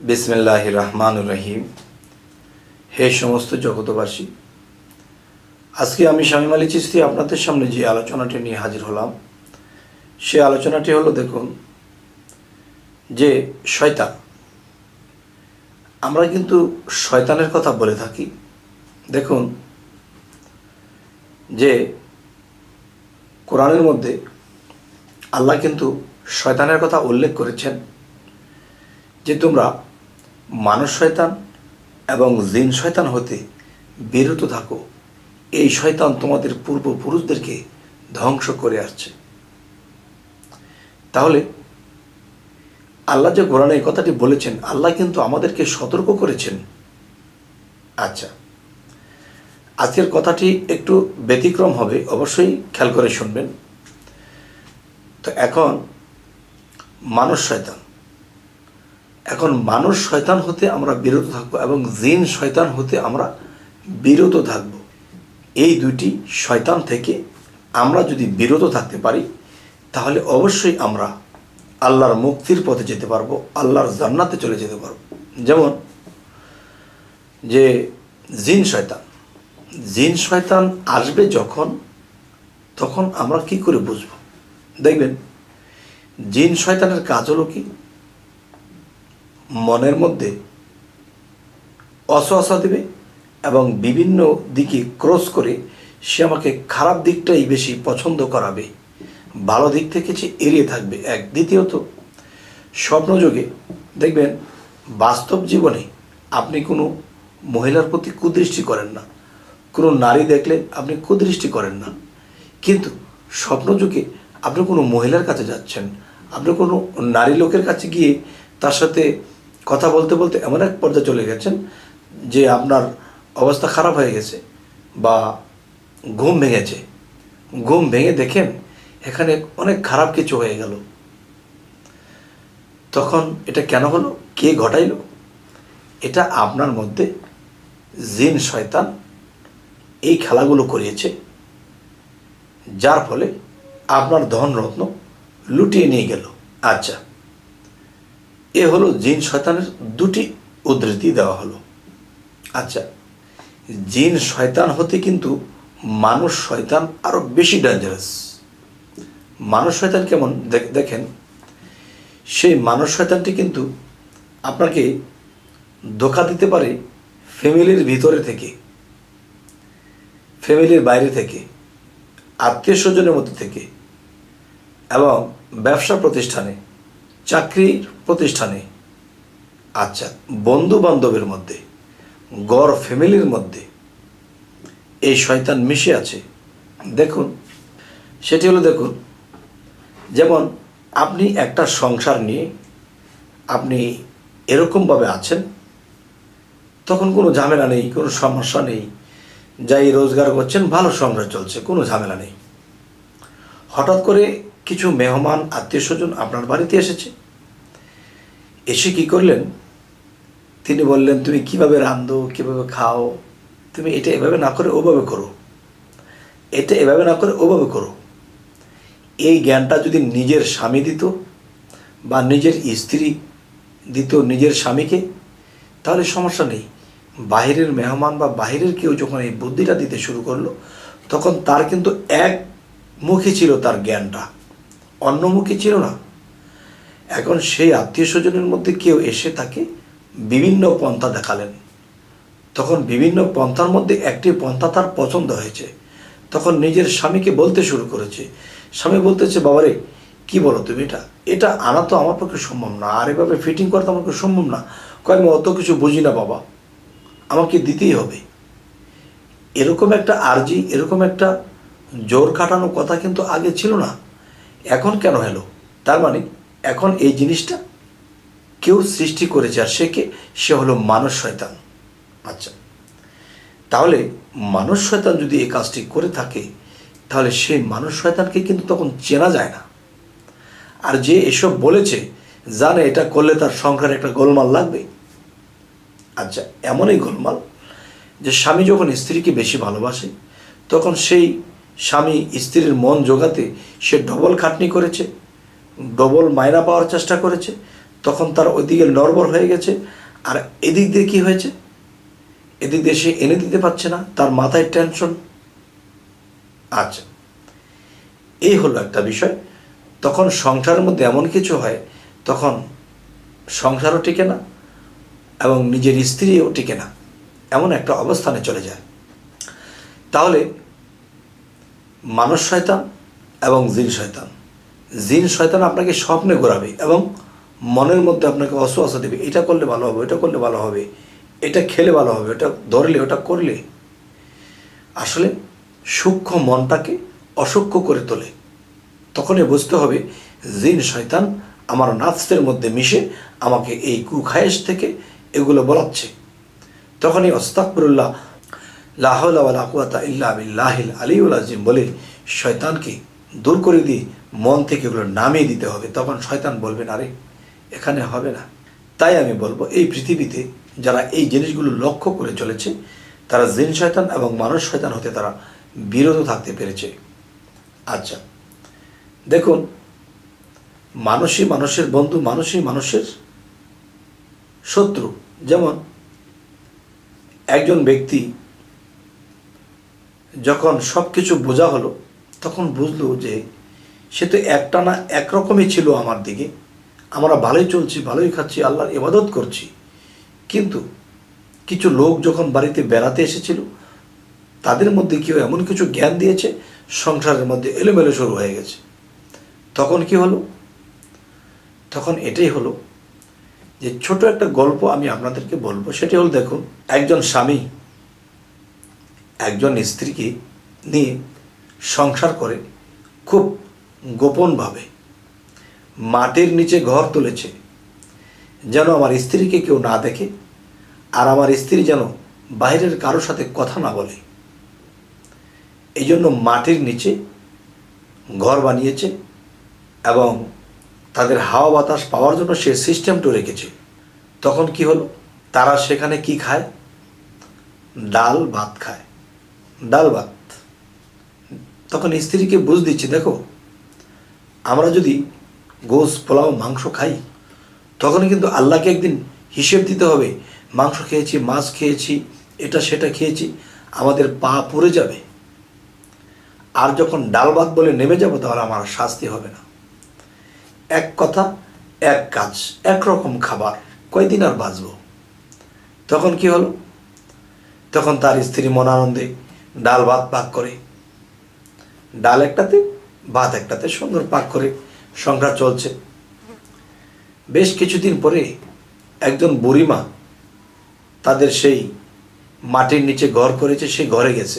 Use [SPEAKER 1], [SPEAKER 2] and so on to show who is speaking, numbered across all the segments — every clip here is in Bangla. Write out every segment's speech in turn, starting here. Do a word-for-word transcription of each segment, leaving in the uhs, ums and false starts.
[SPEAKER 1] বিসমিল্লাহির রহমানির রহিম। হে সমস্ত জগতবাসী, আজকে আমি শামীম আলী চিশতি আপনাদের সামনে যে আলোচনাটি নিয়ে হাজির হলাম, সে আলোচনাটি হলো, দেখুন যে শয়তান, আমরা কিন্তু শয়তানের কথা বলে থাকি। দেখুন যে কোরআনের মধ্যে আল্লাহ কিন্তু শয়তানের কথা উল্লেখ করেছেন যে তোমরা মানুষ শয়তান এবং জিন শয়তান হতে বিরত থাকো, এই শয়তান তোমাদের পূর্বপুরুষদেরকে ধ্বংস করে আসছে। তাহলে আল্লাহ যে কোরআনে এই কথাটি বলেছেন, আল্লাহ কিন্তু আমাদেরকে সতর্ক করেছেন। আচ্ছা, আজকের কথাটি একটু ব্যতিক্রম হবে, অবশ্যই খেয়াল করে শুনবেন। তো এখন মানুষ শয়তান, এখন মানুষ শয়তান হতে আমরা বিরত থাকবো এবং জিন শয়তান হতে আমরা বিরত থাকব। এই দুইটি শয়তান থেকে আমরা যদি বিরত থাকতে পারি, তাহলে অবশ্যই আমরা আল্লাহর মুক্তির পথে যেতে পারবো, আল্লাহর জান্নাতে চলে যেতে পারবো। যেমন যে জিন শয়তান, জিন শয়তান আসবে যখন, তখন আমরা কি করে বুঝব? দেখবেন জিন শয়তানের কাজ হলো কি, মনের মধ্যে অসহসা দেবে এবং বিভিন্ন দিকে ক্রস করে সে আমাকে খারাপ দিকটাই বেশি পছন্দ করাবে, ভালো দিক থেকে সে এড়িয়ে থাকবে। এক দ্বিতীয়ত, স্বপ্নযোগে দেখবেন বাস্তব জীবনে আপনি কোনো মহিলার প্রতি কুদৃষ্টি করেন না, কোনো নারী দেখলে আপনি কুদৃষ্টি করেন না, কিন্তু স্বপ্নযোগে আপনি কোনো মহিলার কাছে যাচ্ছেন, আপনি কোনো নারী লোকের কাছে গিয়ে তার সাথে কথা বলতে বলতে এমন এক পর্যায়ে চলে গেছেন যে আপনার অবস্থা খারাপ হয়ে গেছে বা ঘুম ভেঙেছে, ঘুম ভেঙে দেখেন এখানে অনেক খারাপ কিছু হয়ে গেল। তখন এটা কেন হলো? কে ঘটাইল? এটা আপনার মধ্যে জিন শয়তান এই খেলাগুলো করিয়েছে, যার ফলে আপনার ধন রত্ন লুটিয়ে নিয়ে গেল। আচ্ছা, এ হলো জিন শয়তানের দুটি উদ্ধৃতি দেওয়া হলো। আচ্ছা, জিন শয়তান হতে কিন্তু মানুষ শয়তান আরও বেশি ডেঞ্জারাস। মানুষ শয়তান কেমন দেখেন, সেই মানুষ শয়তানটি কিন্তু আপনাকে ধোঁকা দিতে পারে ফ্যামিলির ভিতরে থেকে, ফ্যামিলির বাইরে থেকে, আত্মীয় স্বজনের মধ্যে থেকে, এবং ব্যবসা প্রতিষ্ঠানে, চাকরির প্রতিষ্ঠানে, আচ্ছা বন্ধু বান্ধবের মধ্যে, গড় ফ্যামিলির মধ্যে এই শয়তান মিশে আছে। দেখুন সেটি হলো, দেখুন যেমন আপনি একটা সংসার নিয়ে আপনি এরকমভাবে আছেন, তখন কোনো ঝামেলা নেই, কোনো সমস্যা নেই, যাই রোজগার করছেন, ভালো সংসার চলছে, কোনো ঝামেলা নেই। হঠাৎ করে কিছু মেহমান আত্মীয় স্বজন আপনার বাড়িতে এসেছে, এসে কি করলেন, তিনি বললেন তুমি কিভাবে রাঁধো, কিভাবে খাও, তুমি এটা এভাবে না করে ওভাবে করো, এটা এভাবে না করে ওভাবে করো। এই জ্ঞানটা যদি নিজের স্বামী দিত বা নিজের স্ত্রী দিত নিজের স্বামীকে, তাহলে সমস্যা নেই। বাহিরের মেহমান বা বাহিরের কেউ যখন এই বুদ্ধিটা দিতে শুরু করলো, তখন তার কিন্তু একমুখী ছিল তার জ্ঞানটা, অন্যমুখী ছিল না। এখন সেই আত্মীয় স্বজনের মধ্যে কেউ এসে তাকে বিভিন্ন পন্থা দেখালেন, তখন বিভিন্ন পন্থার মধ্যে একটি পন্থা তার পছন্দ হয়েছে, তখন নিজের স্বামীকে বলতে শুরু করেছে। স্বামী বলতেছে, বাবারে কি বলো তুমি, এটা এটা আনা তো আমার পক্ষে সম্ভব না, আর এভাবে ফিটিং করতে আমার পক্ষে সম্ভব না, কয় আমি অত কিছু বুঝি না বাবা, আমাকে দিতেই হবে। এরকম একটা আর্জি, এরকম একটা জোর খাটানো কথা কিন্তু আগে ছিল না, এখন কেন হলো? তার মানে এখন এই জিনিসটা কেউ সৃষ্টি করেছে, আর সে কে? সে হলো মানুষ শয়তান। আচ্ছা, তাহলে মানুষ শয়তান যদি এই কাজটি করে থাকে, তাহলে সেই মানুষ শয়তানকে কিন্তু তখন চেনা যায় না। আর যে এসব বলেছে জানে এটা করলে তার সংসারে একটা গোলমাল লাগবে। আচ্ছা, এমনই গোলমাল যে স্বামী যখন স্ত্রীকে বেশি ভালোবাসে, তখন সেই স্বামী স্ত্রীর মন জোগাতে সে ডবল খাটনি করেছে, ডবল মায়না পাওয়ার চেষ্টা করেছে, তখন তার ওইদিকে নড়বড় হয়ে গেছে, আর এদিক দিয়ে কী হয়েছে, এদিক দিয়ে সে এনে দিতে পারছে না, তার মাথায় টেনশন। আচ্ছা, এই হলো একটা বিষয়। তখন সংসারের মধ্যে এমন কিছু হয়, তখন সংসারও টিকে না এবং নিজের স্ত্রীও টিকে না, এমন একটা অবস্থানে চলে যায়। তাহলে মানুষ শয়তান এবং জিন শয়তান। জিন শয়তান আপনাকে স্বপ্নে ঘোরাবে এবং মনের মধ্যে আপনাকে অসুয়াশা দেবে, এটা করলে ভালো হবে, এটা করলে ভালো হবে, এটা খেলে ভালো হবে, এটা ধরলে, ওটা করলে। আসলে সূক্ষ্ম মনটাকে অসূক্ষ্ম করে তোলে। তখনই বুঝতে হবে জিন শয়তান আমার নাফসের মধ্যে মিশে আমাকে এই কুখায়েশ থেকে এগুলো বলাচ্ছে। তখনই আস্তাগফিরুল্লাহ, লা হাওলা ওয়ালা কুওয়াতা ইল্লা বিল্লাহিল আলিয়্যিল আযীম বলে শয়তানকে দূর করে দিয়ে মন থেকে এগুলো নামিয়ে দিতে হবে। তখন শয়তান বলবে না, আরে এখানে হবে না। তাই আমি বলবো, এই পৃথিবীতে যারা এই জিনিসগুলো লক্ষ্য করে চলেছে, তারা জিন শয়তান এবং মানুষ শয়তান হতে তারা বিরত থাকতে পেরেছে। আচ্ছা দেখুন, মানুষই মানুষের বন্ধু, মানুষই মানুষের শত্রু। যেমন একজন ব্যক্তি যখন সব কিছু বোঝা হলো, তখন বুঝলো যে সে তো একটানা একরকমই ছিল আমার দিকে, আমরা ভালোই চলছি, ভালোই খাচ্ছি, আল্লাহর ইবাদত করছি, কিন্তু কিছু লোক যখন বাড়িতে বেড়াতে এসেছিল, তাদের মধ্যে কেউ এমন কিছু জ্ঞান দিয়েছে, সংসারের মধ্যে এলোমেলো শুরু হয়ে গেছে। তখন কি হলো? তখন এটাই হলো যে ছোট একটা গল্প আমি আপনাদেরকে বলবো। সেটি হলো, দেখুন, একজন স্বামী একজন স্ত্রীকে নিয়ে সংসার করে খুব গোপনভাবে মাটির নিচে ঘর তুলেছে, যেন আমার স্ত্রীকে কেউ না দেখে, আর আমার স্ত্রী যেন বাইরের কারোর সাথে কথা না বলে। এই জন্য মাটির নিচে ঘর বানিয়েছে এবং তাদের হাওয়া বাতাস পাওয়ার জন্য সে সিস্টেমটা রেখেছে। তখন কি হলো, তারা সেখানে কি খায়? ডাল ভাত খায়, ডাল ভাত। তখন স্ত্রীকে বুঝ দিচ্ছে, দেখো, আমরা যদি গোশ, পোলাও, মাংস খাই, তখন কিন্তু আল্লাহকে একদিন হিসেব দিতে হবে। মাংস খেয়েছি, মাছ খেয়েছি, এটা সেটা খেয়েছি, আমাদের পা পুড়ে যাবে। আর যখন ডাল ভাত বলে নেমে যাব, তাহলে আমার শাস্তি হবে না। এক কথা এক কাজ, একরকম খাবার, কয়দিন আর বাঁচব? তখন কি হলো? তখন তার স্ত্রী মন আনন্দে ডাল ভাত পাক করে, ডাল একটাতে ভাত একটাতে সুন্দর পাক করে সংসার চলছে। বেশ কিছুদিন পরে একজন বুড়িমা তাদের সেই মাটির নিচে ঘর করেছে, সেই ঘরে গেছে।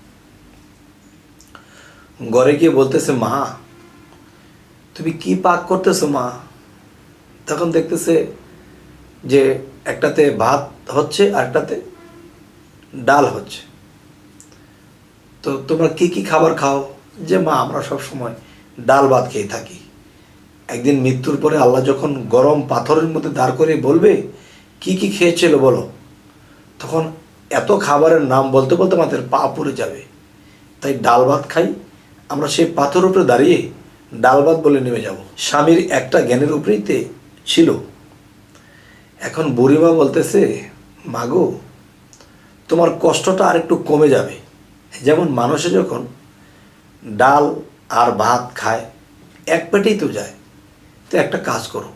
[SPEAKER 1] ঘরে গিয়ে বলতেছে, মা তুমি কি পাক করতেছো মা? তখন দেখতেছে যে একটাতে ভাত হচ্ছে আর একটাতে ডাল হচ্ছে। তো তোমরা কি কি খাবার খাও? যে মা আমরা সব সময় ডাল ভাত খেয়ে থাকি। একদিন মৃত্যুর পরে আল্লাহ যখন গরম পাথরের মধ্যে দাঁড় করে বলবে কি কি খেয়েছিল বলো, তখন এত খাবারের নাম বলতে বলতে আমাদের পা পুড়ে যাবে। তাই ডাল ভাত খাই আমরা, সেই পাথর উপরে দাঁড়িয়ে ডাল ভাত বলে নেমে যাব। স্বামীর একটা জ্ঞানের উপরেইতে ছিল। এখন বুড়িমা বলতেছে, মাগো তোমার কষ্টটা আর একটু কমে যাবে। যেমন মানুষে যখন ডাল আর ভাত খায়, এক পেটেই তো যায়। তো একটা কাজ করো,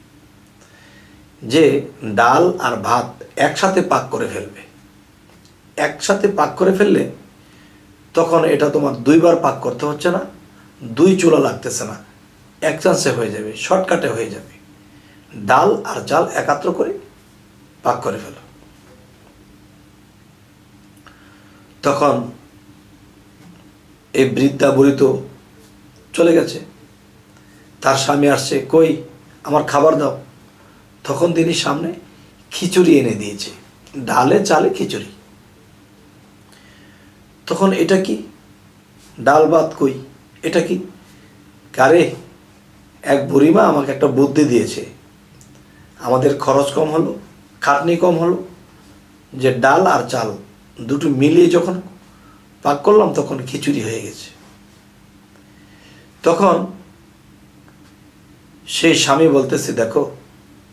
[SPEAKER 1] যে ডাল আর ভাত একসাথে পাক করে ফেলবে। একসাথে পাক করে ফেললে তখন এটা তোমার দুইবার পাক করতে হচ্ছে না, দুই চুলা লাগতেছে না, এক চান্সে হয়ে যাবে, শর্টকাটে হয়ে যাবে। ডাল আর চাল একাত্র করে পাক করে ফেলো। তখন এই বৃদ্ধা বুড়ি তো চলে গেছে, তার স্বামী আসছে, কই আমার খাবার দাও। তখন তিনি সামনে খিচুড়ি এনে দিয়েছে, ডালে চালে খিচুড়ি। তখন এটা কি? ডাল ভাত কই, এটা কি? কারে এক বুড়িমা আমাকে একটা বুদ্ধি দিয়েছে, আমাদের খরচ কম হলো, খাটনি কম হলো, যে ডাল আর চাল দুটো মিলিয়ে যখন পাক করলাম তখন খিচুড়ি হয়ে গেছে। তখন সেই স্বামী বলতেছে, দেখো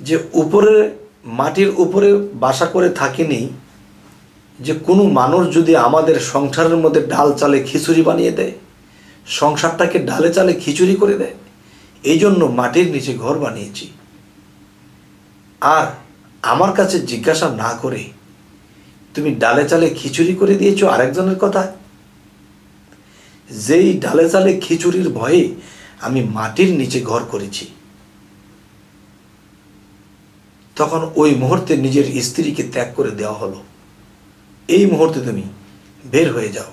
[SPEAKER 1] যে উপরে মাটির উপরে বাসা করে থাকিনি, যে কোনো মানুষ যদি আমাদের সংসারের মধ্যে ডাল চালে খিচুড়ি বানিয়ে দেয়, সংসারটাকে ডালে চালে খিচুড়ি করে দেয়, এই জন্য মাটির নিচে ঘর বানিয়েছি। আর আমার কাছে জিজ্ঞাসা না করে তুমি ডালে চালে খিচুড়ি করে দিয়েছো আরেকজনের কথা। যেই ডালে চালে খিচুড়ির ভয়ে আমি মাটির নিচে ঘর করেছি, তখন ওই মুহূর্তে নিজের স্ত্রীকে ত্যাগ করে দেওয়া হলো। এই মুহূর্তে তুমি বের হয়ে যাও।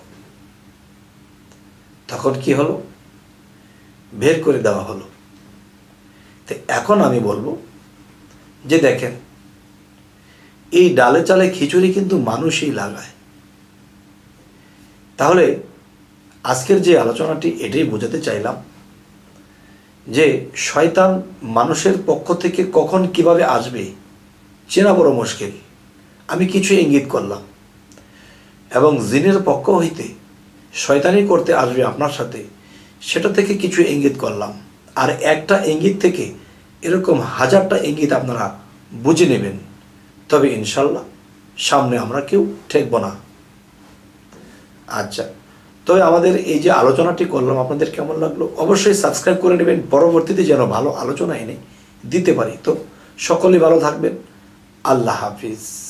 [SPEAKER 1] তখন কি হলো? বের করে দেওয়া হলো। তো এখন আমি বলবো যে দেখেন, এই ডালে চালে খিচুড়ি কিন্তু মানুষই লাগায়। তাহলে আজকের যে আলোচনাটি এটাই বোঝাতে চাইলাম যে শয়তান মানুষের পক্ষ থেকে কখন কিভাবে আসবে চেনা বড় মুশকিল। আমি কিছু ইঙ্গিত করলাম, এবং জিনের পক্ষ হইতে শয়তানি করতে আসবে আপনার সাথে, সেটা থেকে কিছু ইঙ্গিত করলাম। আর একটা ইঙ্গিত থেকে এরকম হাজারটা ইঙ্গিত আপনারা বুঝে নেবেন, তবে ইনশাল্লাহ সামনে আমরা কেউ ঠেকব না। আচ্ছা, তবে আমাদের এই যে আলোচনাটি করলাম আপনাদের কেমন লাগলো অবশ্যই সাবস্ক্রাইব করে নেবেন, পরবর্তীতে যেন ভালো আলোচনা এনে দিতে পারি। তো সকলেই ভালো থাকবেন। আল্লাহ হাফিজ।